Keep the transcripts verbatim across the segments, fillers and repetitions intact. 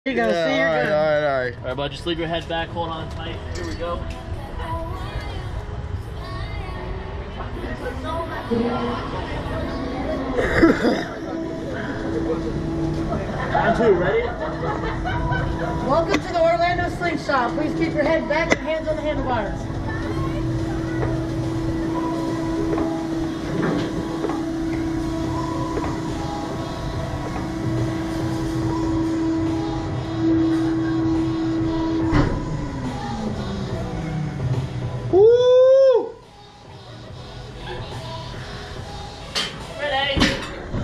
There you go. Yeah, See, you're all right, good. all right, all right. All right, bud, just leave your head back, hold on tight. Here we go. Round two, ready? Welcome to the Orlando Slingshot. Please keep your head back and hands on the handlebars. Woo! Ready?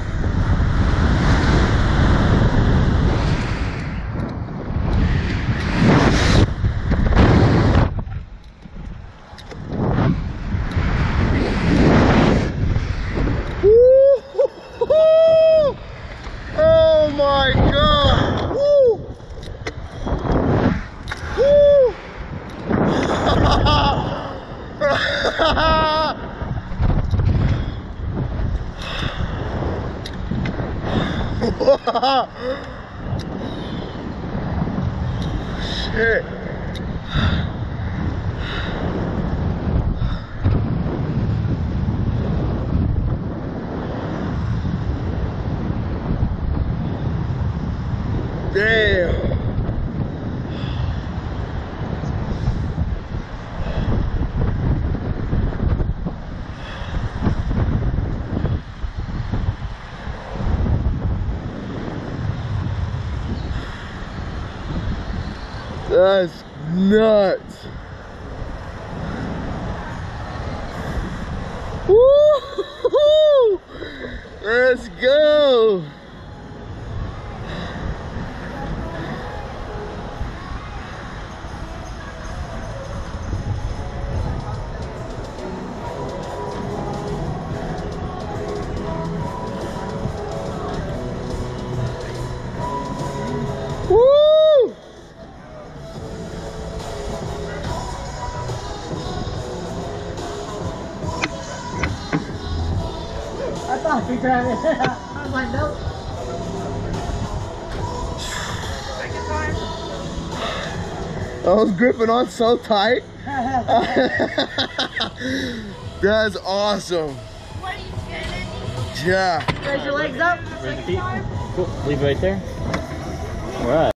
Oh my God! Woo! Woo! Shit! Damn. That's nuts. Woo! Let's go. Woo! I thought you tried it. I was like, nope. Second time. I was gripping on so tight. That's awesome. What are you scared of? Yeah. Raise your legs up. Raise your feet. Cool. Leave it right there. All right.